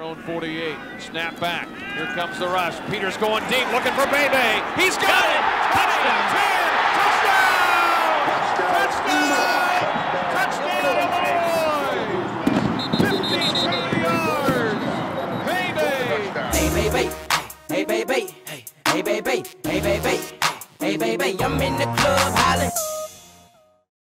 own 48. Snap back. Here comes the rush. Peters going deep, looking for BheBhe. He's got it! Touchdown! Touchdown! Touchdown, Illinois! 52 yards! BheBhe! Hey, BheBhe. Hey, BheBhe. Hey, BheBhe. Hey, BheBhe. Hey, BheBhe. I'm in the club hollering.